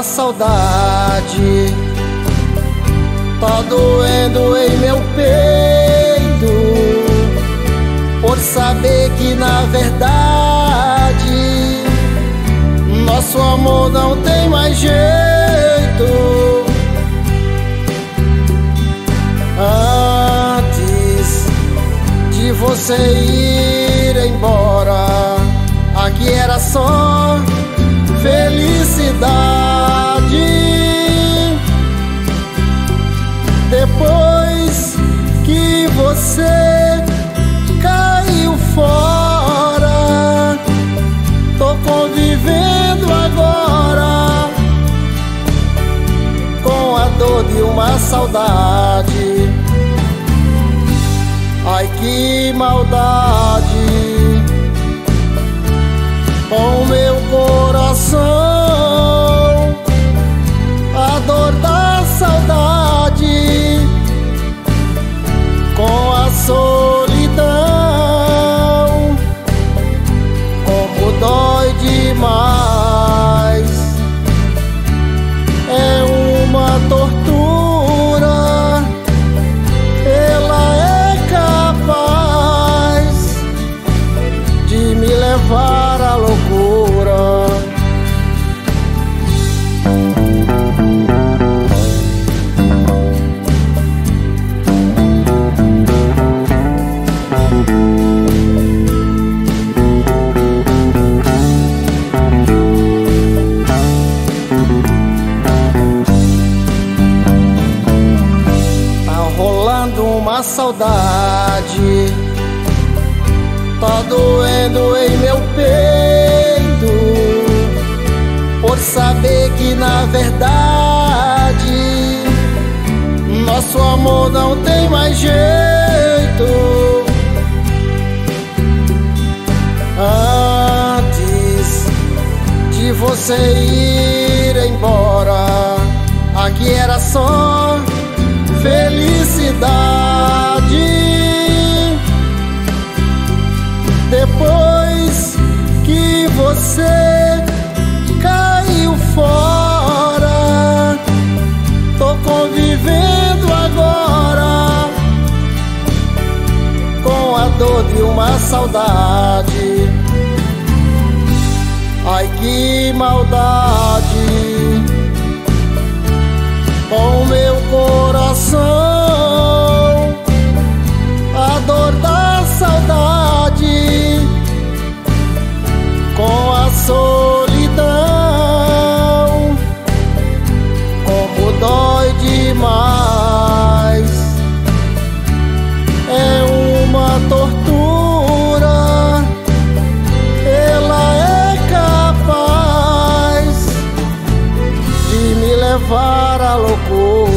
uma saudade. Tá doendo em meu peito por saber que na verdade nosso amor não tem mais jeito. Antes de você ir embora, aqui era só felicidade. Depois que você caiu fora, tô convivendo agora com a dor de uma saudade. Ai, que maldade com meu coração, a dor da saudade com a solidão, como dói demais. É uma tortura, ela é capaz de me levar à loucura. Uma saudade, tá doendo em meu peito por saber que na verdade nosso amor não tem mais jeito. Antes de você ir embora, aqui era só felicidade. Depois que você caiu fora, tô convivendo agora com a dor de uma saudade. Ai, que maldade com meu coração, a dor da saudade com a solidão, como dói demais. É uma tortura, ela é capaz de me levar à loucura.